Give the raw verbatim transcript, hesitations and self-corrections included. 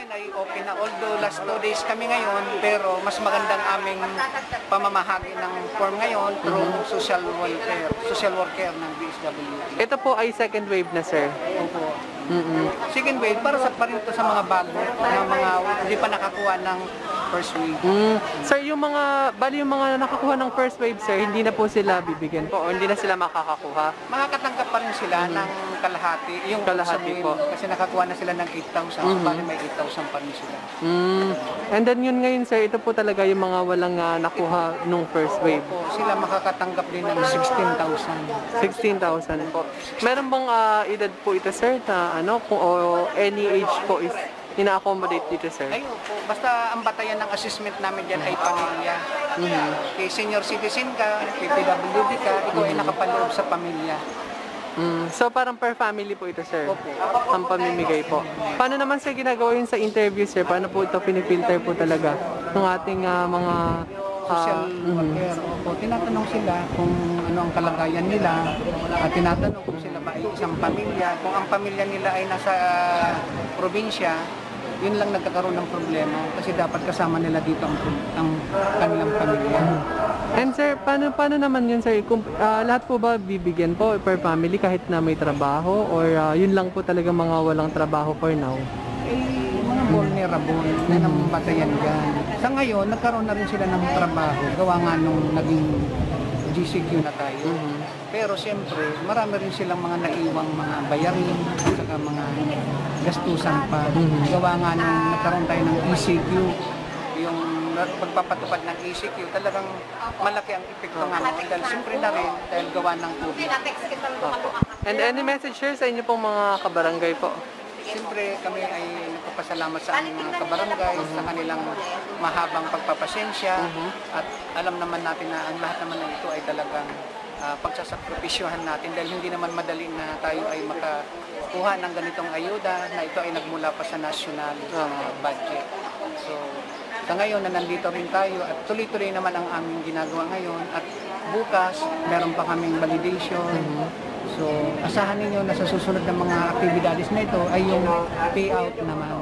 ay okay na. Although last two days kami ngayon, pero mas magandang aming pamamahagi ng form ngayon through social welfare, social worker ng D S W D. Ito po ay second wave na, sir. Opo. Mm-mm. Second wave, para sa pa rin to sa mga bago, na mga hindi pa nakakuha ng first wave. Mm. Sir, yung mga, bali yung mga nakakuha ng first wave, sir, hindi na po sila bibigyan po o hindi na sila makakakuha? Makakatanggap pa rin sila ng kalahati, yung Kalahati isang po. wave, kasi nakakuha na sila ng eight thousand, so bali may eight thousand pa rin sila. Mm. And then yun ngayon, sir, ito po talaga yung mga walang ah, nakuha nung first wave. Opo, sila makakatanggap din ng sixteen thousand. sixteen thousand po. Meron bang ah, edad po ito, sir, na ano, kung o any age po is ina-accommodate dito, sir? Ay, opo. Basta ang batayan ng assessment namin dyan ay pamilya. Mhm. Kay senior citizen ka, kay P W D ka, ikaw ay nakapaloob sa pamilya. Mm. So parang per family po ito, sir? Opo. Ang pamimigay po. Paano naman, sir, ginagawa yun sa interview, sir? Paano po ito pinifilter po talaga ng ating ah, mga ah, Social mhm. worker. Opo, tinatanong sila kung ano ang kalagayan nila at tinatanong kung sila ba ay isang pamilya. Kung ang pamilya nila ay nasa ah, probinsya, yun lang nagkakaroon ng problema kasi dapat kasama nila dito ang, ang kanilang pamilya. And sir, paano, paano naman yun, sir? Kung, ah, lahat po ba bibigyan po per family kahit na may trabaho? Or ah, yun lang po talaga mga walang trabaho for now? Eh, mga vulnerable na namamatayan dyan. Sa ngayon, nagkaroon na rin sila ng trabaho. Gawa nga nung naging G C Q na tayo. Pero siyempre, marami rin silang mga naiwang mga bayarin at saka mga gastusan pa. Gawa nga nung nagkaroon tayo ng E C Q, yung pagpapatupad ng E C Q, talagang malaki ang epekto nga. Dahil siyempre na rin, dahil gawa ng COVID. And any message, sir, sa inyo pong mga kabarangay po? Siyempre kami ay nagpapasalamat sa aming mga kabarangay sa kanilang mahabang pagpapasensya at alam naman natin na ang lahat naman ng ito ay talagang uh, pagsasakripisyohan natin dahil hindi naman madali na tayo ay makakuha ng ganitong ayuda na ito ay nagmula pa sa national uh, budget. So sa ngayon na nandito rin tayo at tuloy-tuloy naman ang aming ginagawa ngayon at bukas meron pa kaming validation. So, asahan ninyo na sa susunod ng mga aktibidades na ito ay yung payout naman.